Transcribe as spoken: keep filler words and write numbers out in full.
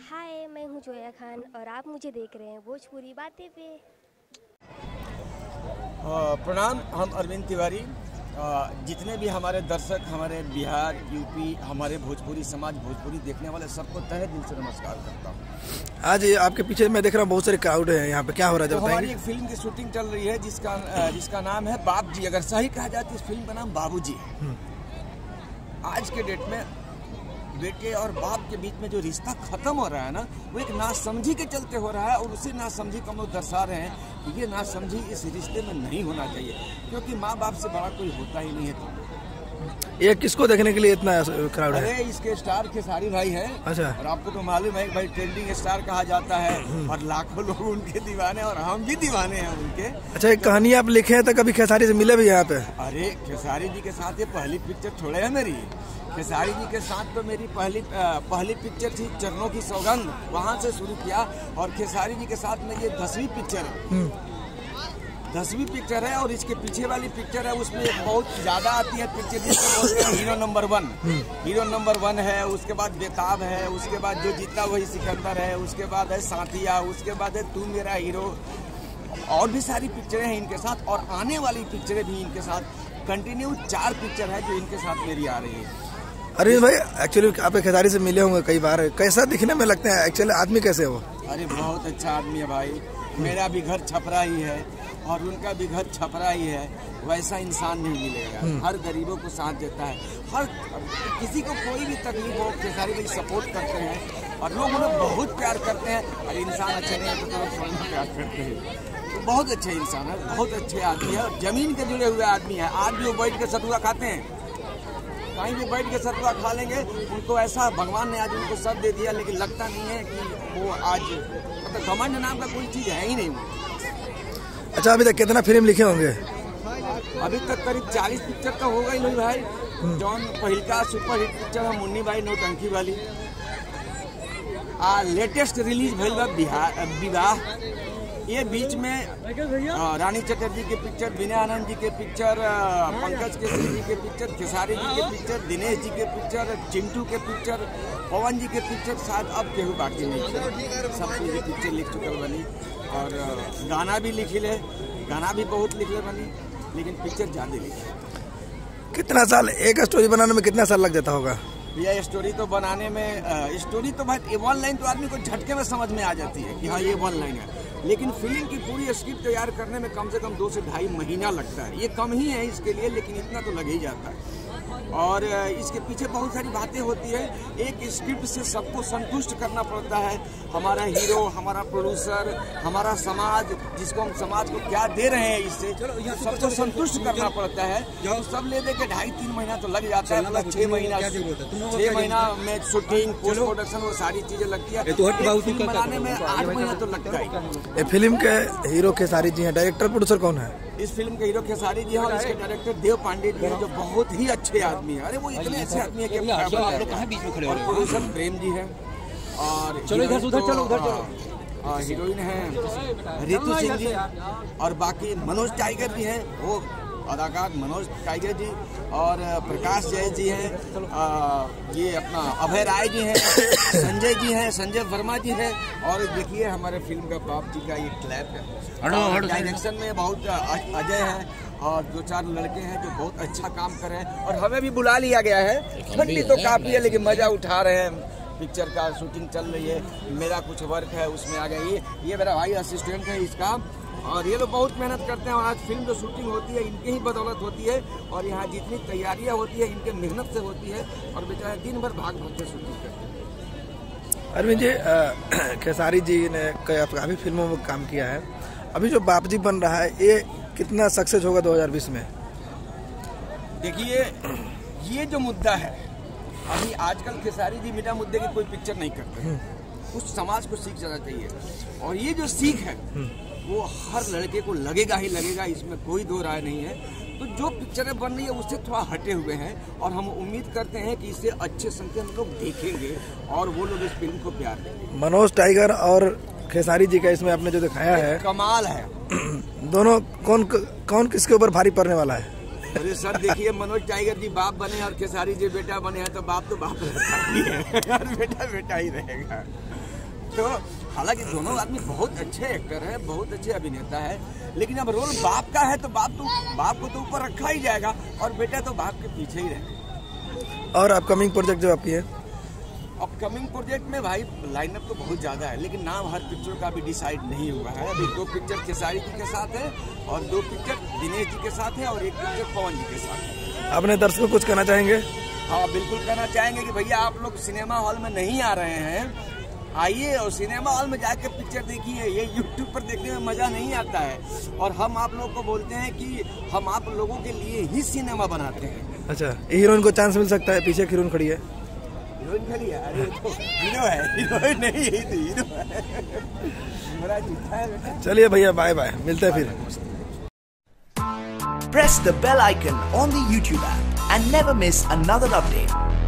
हाय, मैं हूँ जोया खान और आप मुझे देख रहे हैं भोजपुरी बातें पे। प्रणाम, हम अरविंद तिवारी। जितने भी हमारे दर्शक, हमारे बिहार, यूपी, हमारे भोजपुरी समाज, भोजपुरी देखने वाले सबको तहे दिल से नमस्कार करता हूँ। आज आपके पीछे मैं देख रहा हूँ बहुत सारे क्राउड है यहाँ पे, क्या हो रहा है? तो हमारी एक फिल्म की शूटिंग चल रही है जिसका जिसका नाम है बाप जी। अगर सही कहा जाए तो इस फिल्म का नाम बाबूजी है। आज के डेट में बेटे और बाप के बीच में जो रिश्ता खत्म हो रहा है ना, वो एक नासमझी के चलते हो रहा है। और उसी नासमझी को हम लोग दर्शा रहे हैं कि ये नासमझी इस रिश्ते में नहीं होना चाहिए, क्योंकि माँ बाप से बड़ा कोई होता ही नहीं है। ये किसको देखने के लिए इतना क्राउड है? अरे इसके स्टार खेसारी भाई हैं। अच्छा। और आपको तो मालूम है भाई, ट्रेंडिंग स्टार कहा जाता है और लाखों लोग उनके दीवाने, और हम भी दीवाने हैं उनके। अच्छा, एक कहानी आप लिखे हैं तो कभी खेसारी से मिले भी यहाँ पे? अरे खेसारी जी के साथ ये पहली पिक्चर थोड़े है मेरी। खेसारी जी के साथ तो मेरी पहली पहली पिक्चर थी चरणों की सौगंध, वहाँ से शुरू किया। और खेसारी जी के साथ में ये दसवीं पिक्चर है, दसवीं पिक्चर है। और इसके पीछे वाली पिक्चर है, उसमें बहुत ज्यादा आती है पिक्चर जिसको बोलते हैं hero number one. Hero number one है, उसके बाद बेताब है, उसके बाद जो जीता वही सिकंदर है, उसके बाद है साथिया, उसके बाद है तू मेरा हीरो। और भी सारी पिक्चरें हैं इनके साथ, और आने वाली पिक्चरें भी इनके साथ। कंटिन्यू चार पिक्चर है जो इनके साथ मेरी आ रही है। अरविंद भाई, एक्चुअली आप खेसारी से मिले होंगे कई बार, कैसा दिखने में लगते हैं? एक्चुअली आदमी कैसे हो? अरे बहुत अच्छा आदमी है भाई। मेरा भी घर छपरा ही है और उनका भी घर छपरा ही है। वैसा इंसान नहीं मिलेगा। हर गरीबों को साथ देता है, हर किसी को कोई भी तकलीफ हो खेसारी भाई सपोर्ट करते हैं, और लोग उन्हें बहुत प्यार करते हैं। अरे इंसान अच्छे नहीं है तो लोग प्यार करते हैं। तो बहुत अच्छे इंसान है, बहुत अच्छे आदमी है, और जमीन के जुड़े हुए आदमी है। आज भी वो बैठ के सतुआ खाते हैं, कहीं भी बैठ के सतुआ खा लेंगे। उनको ऐसा भगवान ने आज उनको सब दे दिया, लेकिन लगता नहीं है कि वो आज मतलब घमंड नाम का कोई चीज़ है ही नहीं। अच्छा, अभी तक कितना फिल्म लिखे होंगे? अभी तक करीब चालीस पिक्चर तो होगा ही नहीं भाई। जौन पहिल का सुपर हिट पिक्चर है मुन्नी भाई नौटंकी वाली, आ लेटेस्ट रिलीज भइल बा बिहार विवाह। ये बीच में रानी चटर्जी के पिक्चर, विनय आनंद जी के पिक्चर, पंकज केसरी जी के पिक्चर, खेसारी जी के पिक्चर, दिनेश जी के पिक्चर, चिंटू के पिक्चर, पवन जी के पिक्चर, शायद अब केहू बाकी नहीं है। सब कुछ पिक्चर लिख चुकल बनी, और गाना भी लिखी ले, गाना भी बहुत लिखले बनी, लेकिन पिक्चर ज़्यादा लिखी। कितना साल एक स्टोरी बनाने में कितना साल लग जाता होगा? भैया स्टोरी तो बनाने में, स्टोरी तो भाई वन लाइन तो आदमी को झटके में समझ में आ जाती है कि हाँ ये वन लाइन है, लेकिन फिल्म की पूरी स्क्रिप्ट तैयार करने में कम से कम दो से ढाई महीना लगता है। ये कम ही है इसके लिए, लेकिन इतना तो लग ही जाता है। और इसके पीछे बहुत सारी बातें होती है। एक स्क्रिप्ट से सबको संतुष्ट करना पड़ता है। हमारा हीरो, हमारा प्रोड्यूसर, हमारा समाज, जिसको हम समाज को क्या दे रहे हैं, इससे सबको संतुष्ट करना पड़ता है। जो सब ले दे के ढाई तीन महीना तो लग जाता है, मतलब छः महीना छः महीना में शूटिंग, पोस्ट प्रोडक्शन, वो सारी चीजें लगती है। फिल्म बनाने में आठ महीना तो लगता है। फिल्म के हीरो खेसारी जी हैं, डायरेक्टर प्रोड्यूसर कौन है? इस फिल्म के हीरो खेसारी जी हैं, और इसके डायरेक्टर देव पांडे जी हैं, जो बहुत ही अच्छे आदमी है। अरे वो इतने अच्छे आदमी है कि और प्रोड्यूसर प्रेम जी है, और चलो इधर उधर चलो उधर चलो हीरोइन है रितु सिंह जी, और बाकी मनोज टाइगर जी हैं, वो अदाकार मनोज टाइगर जी, और प्रकाश जय जी हैं, ये अपना अभय राय जी हैं, संजय जी हैं, संजय वर्मा जी हैं। और देखिए हमारे फिल्म का बाप जी का ये क्लैप है। डायरेक्शन में बहुत अजय है, और दो चार लड़के हैं जो बहुत अच्छा काम कर रहे हैं, और हमें भी बुला लिया गया है। ठंडी तो काफ़ी है, लेकिन मज़ा उठा रहे हैं। पिक्चर का शूटिंग चल रही है, मेरा कुछ वर्क है उसमें आ गया। ये ये मेरा भाई असिस्टेंट है इसका, और ये लोग बहुत मेहनत करते हैं। और आज फिल्म जो शूटिंग होती है इनके ही बदौलत होती है, और यहाँ जितनी तैयारियाँ होती है इनके मेहनत से होती है, और बेचारे दिन भर भाग भाग के शूटिंग करते हैं। अरविंद जी, खेसारी जी ने काफ़ी फिल्मों में काम किया है। अभी जो बाप जी बन रहा है, ये कितना सक्सेस होगा दो हज़ार बीस में? देखिए, ये जो मुद्दा है, अभी आजकल खेसारी जी बिना मुद्दे की कोई पिक्चर नहीं करते। कुछ समाज को सीख जाना चाहिए, और ये जो सीख है वो हर लड़के को लगेगा ही लगेगा, इसमें कोई दो राय नहीं है। तो जो पिक्चरें बन रही है उससे थोड़ा हटे हुए हैं, और हम उम्मीद करते हैं कि इसे अच्छे संख्या में लोग देखेंगे, और वो लोग इस फिल्म को प्यार देंगे। मनोज टाइगर और खेसारी जी का इसमें आपने जो दिखाया है, कमाल है। दोनों कौन कौन किसके ऊपर भारी पड़ने वाला है? अरे सर देखिए, मनोज टाइगर जी बाप बने और खेसारी जी बेटा बने हैं, तो बाप तो बाप रहता ही है और बेटा बेटा ही रहेगा। तो हालांकि दोनों आदमी बहुत अच्छे एक्टर हैं, बहुत अच्छे अभिनेता है, लेकिन अब रोल बाप का है तो बाप तो बाप को तो ऊपर रखा ही जाएगा और बेटा तो बाप के पीछे ही रहेगा। और अपकमिंग प्रोजेक्ट जो आपकी है? अपकमिंग प्रोजेक्ट में भाई लाइनअप तो बहुत ज़्यादा है, लेकिन नाम हर पिक्चर का भी डिसाइड नहीं हुआ है। अभी दो पिक्चर खेसारी जी के साथ है और दो पिक्चर दिनेश जी के साथ है और एक पिक्चर पवन जी के साथ है। अपने दर्शकों को कुछ कहना चाहेंगे? हाँ बिल्कुल कहना चाहेंगे कि भैया आप लोग सिनेमा हॉल में नहीं आ रहे हैं, आइए और सिनेमा हॉल में जाकर पिक्चर देखिए। ये यूट्यूब पर देखने में मज़ा नहीं आता है और हम आप लोग को बोलते हैं कि हम आप लोगों के लिए ही सिनेमा बनाते हैं। अच्छा, हीरोइन को चांस मिल सकता है? पीछे हीरोइन खड़ी है। हीरोइन खड़ी है? अरे तो हीरो है, हीरोइन नहीं है तो हीरो है। मेरा जूता है बेटा। चलिए भैया, बाय बाय, मिलते हैं फिर। Press the bell icon on the YouTube app and never miss another update.